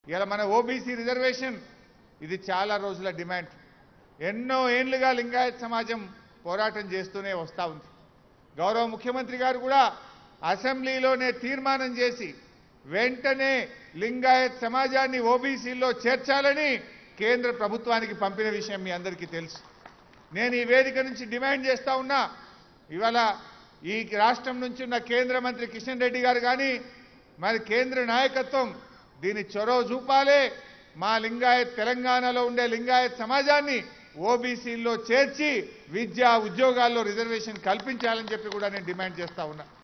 ఇలా మన OBC reservation ఇది చాలా రోజుల డిమాండ్. ఎన్నో ఏళ్లుగా లింగాయత్ సమాజం పోరాటం చేస్తూనే వస్తూ ఉంది. గౌరవ ముఖ్యమంత్రి గారు కూడా అసెంబ్లీలోనే తీర్మానం చేసి వెంటనే లింగాయత్ సమాజాన్ని ఓబీసీలో చేర్చాలని కేంద్ర ప్రభుత్వానికి పంపిన విషయం మీ అందరికీ తెలుసు. నేను ఈ వేదిక నుంచి డిమాండ్ చేస్తా ఉన్నా, ఇవాళ ఈ రాష్ట్రం నుంచి ఉన్న కేంద్ర మంత్రి కిషన్ రెడ్డి గారు కానీ మరి కేంద్ర నాయకత్వం దీని చొరవ చూపాలే. మా లింగాయత్ తెలంగాణలో ఉండే లింగాయత్ సమాజాన్ని ఓబీసీల్లో చేర్చి విద్యా ఉద్యోగాల్లో రిజర్వేషన్ కల్పించాలని చెప్పి కూడా నేను డిమాండ్ చేస్తా ఉన్నా.